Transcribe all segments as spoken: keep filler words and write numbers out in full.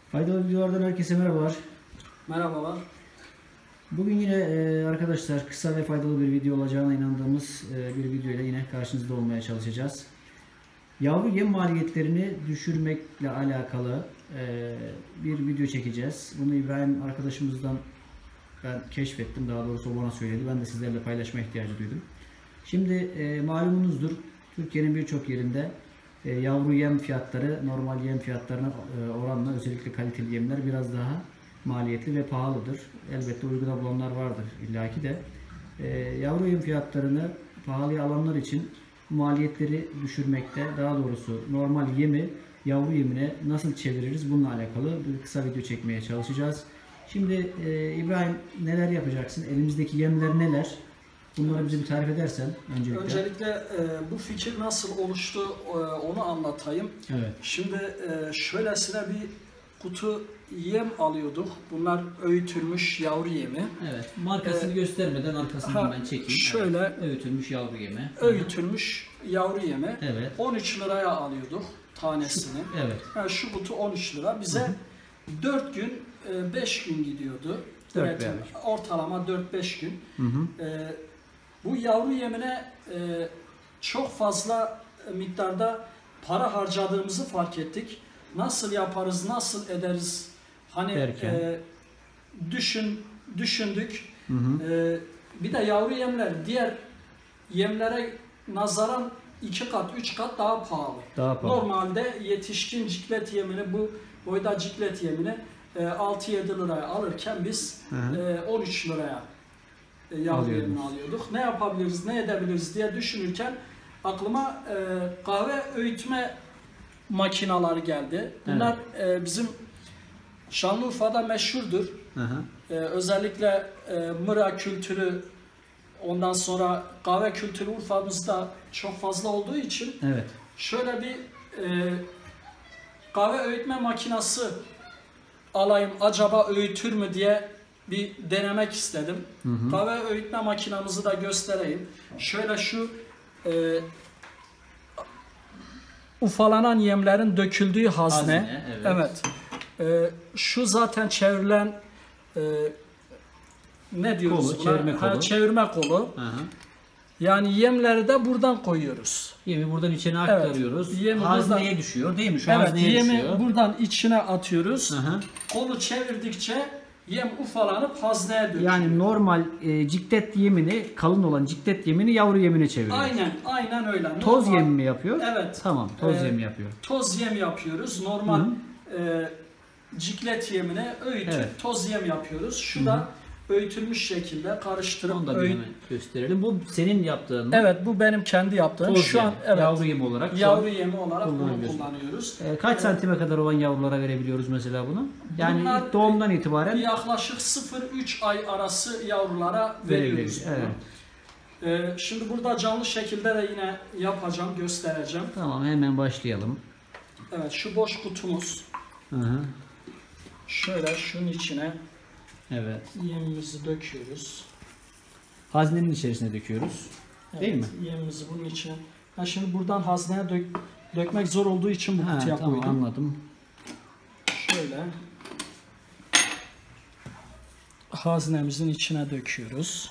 Faydalı videolardan herkese merhabalar. Merhabalar. Bugün yine e, arkadaşlar kısa ve faydalı bir video olacağına inandığımız e, bir video ile yine karşınızda olmaya çalışacağız. Yavru yem maliyetlerini düşürmekle alakalı e, bir video çekeceğiz. Bunu İbrahim arkadaşımızdan ben keşfettim. Daha doğrusu o bana söyledi. Ben de sizlerle paylaşma ihtiyacı duydum. Şimdi e, malumunuzdur, Türkiye'nin birçok yerinde e, yavru yem fiyatları normal yem fiyatlarına e, oranla, özellikle kaliteli yemler biraz daha maliyetli ve pahalıdır. Elbette uyguda bulanlar vardır illaki de. E, yavru yem fiyatlarını pahalıya alanlar için maliyetleri düşürmekte, daha doğrusu normal yemi yavru yemine nasıl çeviririz bununla alakalı bir kısa video çekmeye çalışacağız. Şimdi e, İbrahim, neler yapacaksın? Elimizdeki yemler neler? Bunları bize bir tarif edersen öncelikle. Öncelikle e, bu fikir nasıl oluştu e, onu anlatayım. Evet. Şimdi e, şöylesine bir kutu yem alıyorduk. Bunlar öğütülmüş yavru yemi. Evet. Markasını ee, göstermeden arkasından ben çekeyim. Şöyle evet. Öğütülmüş yavru yemi. Öğütülmüş yavru yemi. Evet. on üç liraya alıyorduk tanesini. Şu, evet. Yani şu kutu on üç lira. Bize hı hı. dört gün beş gün gidiyordu. dört ortalama dört beş gün. Hı hı. E, bu yavru yemine e, çok fazla miktarda para harcadığımızı fark ettik. Nasıl yaparız, nasıl ederiz? Hani e, düşün, düşündük. Hı hı. E, bir de yavru yemler diğer yemlere nazaran iki kat, üç kat daha pahalı. Daha pahalı. Normalde yetişkin ciklet yemini, bu boyda ciklet yemini e, altı yedi liraya alırken biz e, on üç liraya e, yavru yemini alıyorduk. Ne yapabiliriz, ne edebiliriz diye düşünürken aklıma e, kahve öğütme makinaları geldi. Bunlar evet. e, bizim Şanlıurfa'da meşhurdur. Hı hı. E, özellikle e, mıra kültürü, ondan sonra kahve kültürü Urfa'mızda çok fazla olduğu için evet. şöyle bir e, kahve öğütme makinası alayım, acaba öğütür mü diye bir denemek istedim. Hı hı. Kahve öğütme makinamızı da göstereyim. Şöyle şu e, ufalanan yemlerin döküldüğü hazne. hazne evet. evet. E, şu zaten çevrilen e, ne diyoruz kolu, çevirme kolu. Ha, çevirme kolu. Hı hı. Yani yemleri de buradan koyuyoruz. Yemi buradan içine aktarıyoruz. Evet, yemi hazneye buradan, düşüyor değil mi? Şu evet, hazneye yemi düşüyor. buradan içine atıyoruz. Hı hı. Kolu çevirdikçe yem ufalanıp hazneye döküyor. Yani normal e, ciklet yemini, kalın olan ciklet yemini yavru yemine çeviriyoruz. Aynen, aynen öyle. Toz normal, yemi mi yapıyor? Evet. Tamam, toz e, yemi yapıyor. Toz yem yapıyoruz. Normal e, ciklet yemine öğütüp evet. toz yem yapıyoruz. Şu Hı -hı. da öğütülmüş şekilde karıştırıp onu da bir hemen gösterelim. Bu senin yaptığın mı? Evet, bu benim kendi yaptığım. Toz şu yemi. an evet. Yavru yemi olarak. Yavru yemi olarak bunu kullanıyoruz. Ee, kaç ee, santime kadar olan yavrulara verebiliyoruz mesela bunu? Yani bunlar, ilk doğumdan itibaren yaklaşık sıfır üç ay arası yavrulara veriyoruz. Evet. Ee, şimdi burada canlı şekilde de yine yapacağım, göstereceğim. Tamam, hemen başlayalım. Evet, şu boş kutumuz. Hı hı. Şöyle şunun içine evet. yemimizi döküyoruz. Haznenin içerisine döküyoruz. Evet, değil mi? Yemimizi bunun içine. Ben şimdi buradan hazneye dök, dökmek zor olduğu için bu ha, kutuya tamam, koydum. Anladım. Şöyle haznemizin içine döküyoruz.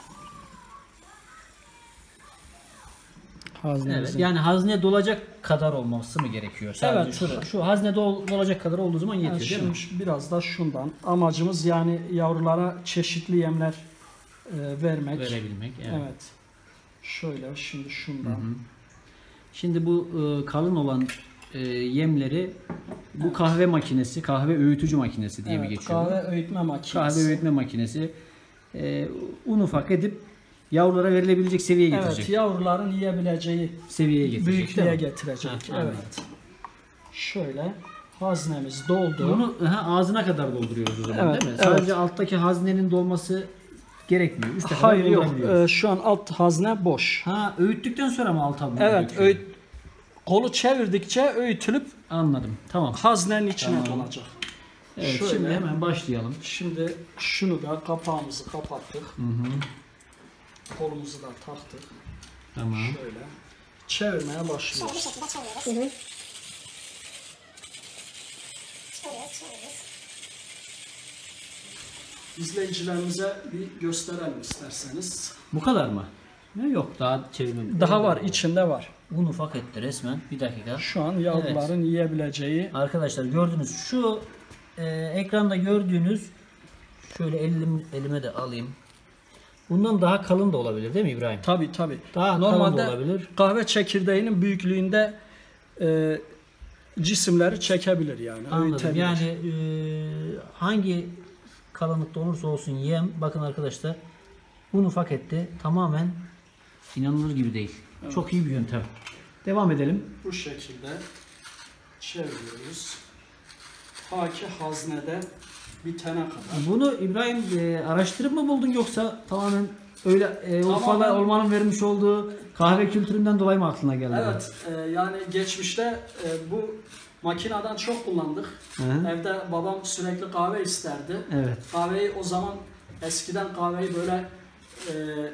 Evet, yani hazne dolacak kadar olması mı gerekiyor? Sadece evet. Şurada. Şu hazne dol, dolacak kadar olduğu zaman yetiyor yani değil mi? Biraz da şundan. Amacımız yani yavrulara çeşitli yemler e, vermek. Verebilmek. Evet. evet. Şöyle şimdi şundan. Hı hı. Şimdi bu e, kalın olan e, yemleri bu evet. kahve makinesi, kahve öğütücü makinesi diye evet, mi geçiyor? Kahve öğütme makinesi. Kahve öğütme makinesi. E, un ufak edip yavrulara verilebilecek seviyeye getirecek. Evet, yavruların yiyebileceği seviyeye getirecek. Büyüklüğe getirecek. Ha, evet. Şöyle haznemiz doldu. Bunu ha, ağzına kadar dolduruyoruz o zaman evet, değil mi? Evet. Sadece alttaki haznenin dolması gerekmiyor. Üste Hayır yok. Ee, şu an alt hazne boş. Ha, öğüttükten sonra mı alta bunu Evet, öğüt, kolu çevirdikçe öğütülüp anladım. Tamam. Haznenin içine tamam. dolacak. Evet, şöyle, şimdi hemen başlayalım. Şimdi şunu da kapağımızı kapattık. Hı hı. Kolumuzu da taktık. Tamam. Şöyle çevirmeye başlıyoruz. Şöyle çeviriyoruz. Şöyle çeviriyoruz. izleyicilerimize bir gösterelim isterseniz. Bu kadar mı? Ne yok daha çevirmem. Daha var, içinde var. Un ufak etti resmen. Bir dakika. Şu an yavruların evet. yiyebileceği. Arkadaşlar gördünüz şu e, ekranda gördüğünüz şöyle elim, elime de alayım. Bundan daha kalın da olabilir değil mi İbrahim? Tabii tabii. Daha normalde kalın da olabilir. Kahve çekirdeğinin büyüklüğünde e, cisimleri çekebilir yani. Anladım. Yani e, hangi kalınlıkta olursa olsun yem. Bakın arkadaşlar un ufak etti. Tamamen inanılır gibi değil. Evet. Çok iyi bir yöntem. Devam edelim. Bu şekilde çeviriyoruz. Ta ki haznede bitene kadar. Bunu İbrahim e, araştırıp mı buldun yoksa tamamen öyle e, tamamen, Urfa'da olmanın vermiş olduğu kahve kültüründen dolayı mı aklına geldi? Evet. E, yani geçmişte e, bu makineden çok kullandık. Hı-hı. Evde babam sürekli kahve isterdi. Evet. Kahveyi o zaman eskiden kahveyi böyle e,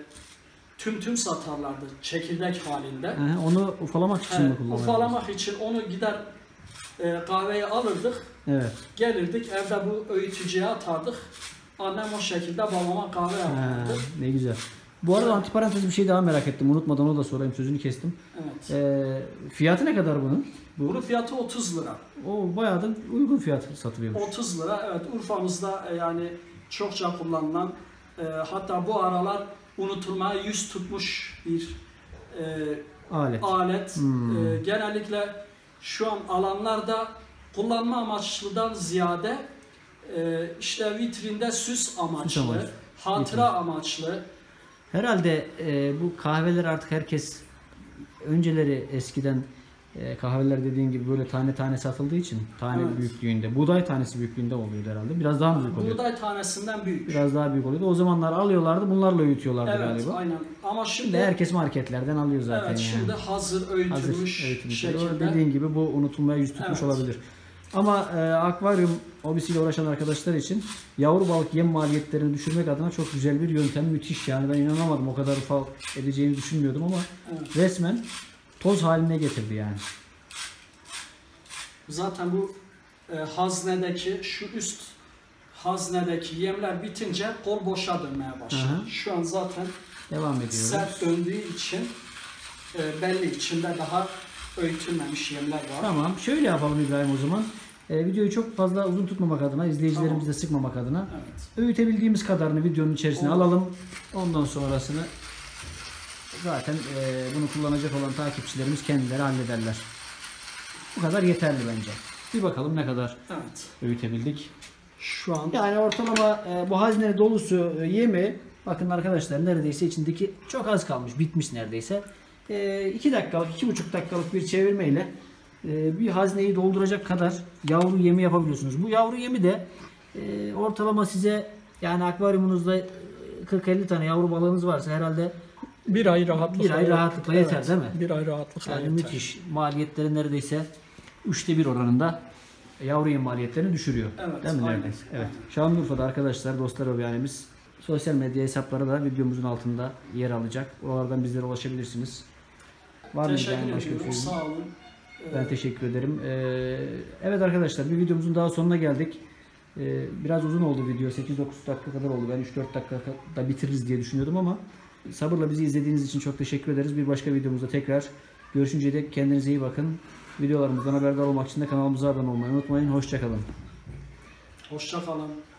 tüm tüm satarlardı çekirdek halinde. Hı-hı. Onu ufalamak için evet, mi kullanırdınız? Ufalamak için onu gider e, kahveyi alırdık. Evet. Gelirdik evde bu öğütücüye atardık. Annem o şekilde babama kahve yapardı. Ne güzel. Bu arada evet. Antiparantez bir şey daha merak ettim. Unutmadan onu da sorayım. Sözünü kestim. Evet. Ee, fiyatı ne kadar bunun? Bu... Bunun fiyatı otuz lira. O bayağı da uygun fiyat satılıyormuş. otuz lira. Evet. Urfa'mızda yani çokça kullanılan e, hatta bu aralar unutulmaya yüz tutmuş bir e, alet. alet. Hmm. E, genellikle şu an alanlarda kullanma amaçlıdan ziyade e, işte vitrinde süs amaçlı, süs amaçlı. hatıra Vitrin. amaçlı. Herhalde e, bu kahveler artık herkes önceleri eskiden e, kahveler dediğin gibi böyle tane tane satıldığı için tane evet. büyüklüğünde, buğday tanesi büyüklüğünde oluyordu herhalde. Biraz daha mı büyük oluyordu? Buğday tanesinden büyük. Biraz daha büyük oluyordu. O zamanlar alıyorlardı, bunlarla öğütüyorlardı evet, galiba. Evet, aynen. Ama şimdi, şimdi herkes marketlerden alıyor zaten. Evet, yani. şimdi hazır öğütülmüş, hazır öğütülmüş şekilde. Dediğin gibi bu unutulmaya yüz tutmuş evet. olabilir. Ama e, akvaryum hobisiyle uğraşan arkadaşlar için yavru balık yem maliyetlerini düşürmek adına çok güzel bir yöntem. Müthiş yani, ben inanamadım, o kadar ufak edeceğini düşünmüyordum ama evet. resmen toz haline getirdi yani. Zaten bu e, haznedeki şu üst haznedeki yemler bitince kol boşa dönmeye başladı. Hı hı. Şu an zaten devam ediyoruz. Sert döndüğü için e, belli içinde daha öğütülmemiş yemler var. Tamam. Şöyle yapalım İbrahim o zaman. E, videoyu çok fazla uzun tutmamak adına, izleyicilerimizi tamam. de sıkmamak adına evet. öğütebildiğimiz kadarını videonun içerisine Olur. alalım. Ondan sonrasını zaten e, bunu kullanacak olan takipçilerimiz kendileri hallederler. Bu kadar yeterli bence. Bir bakalım ne kadar evet. öğütebildik. Şu an yani ortalama e, bu hazne dolusu e, yemi, bakın arkadaşlar, neredeyse içindeki çok az kalmış, bitmiş neredeyse. E, iki dakikalık, iki buçuk dakikalık bir çevirmeyle e, bir hazneyi dolduracak kadar yavru yemi yapabiliyorsunuz. Bu yavru yemi de e, ortalama size, yani akvaryumunuzda kırk elli tane yavru balığınız varsa herhalde bir ay rahatlıkla, bir ay rahatlıkla yeter evet, değil mi? Bir ay rahatlıkla yani yeter. Müthiş. Maliyetleri neredeyse üçte bir oranında yavru yem maliyetlerini düşürüyor. Evet, değil mi? aynen, Neredeyse. Evet. aynen. Şanlıurfa'da arkadaşlar, dostlar hobihanemiz sosyal medya hesapları da videomuzun altında yer alacak. Oralardan bizlere ulaşabilirsiniz. Var mı yani başka bir şey? Sağ olun. Ben teşekkür ederim. Ee, evet arkadaşlar, bir videomuzun daha sonuna geldik. Ee, biraz uzun oldu video. sekiz dokuz dakika kadar oldu. Ben üç dört dakikada bitiririz diye düşünüyordum ama sabırla bizi izlediğiniz için çok teşekkür ederiz. Bir başka videomuzda tekrar görüşünceye dek kendinize iyi bakın. Videolarımızdan haberdar olmak için de kanalımıza abone olmayı unutmayın. Hoşça kalın. Hoşça kalın.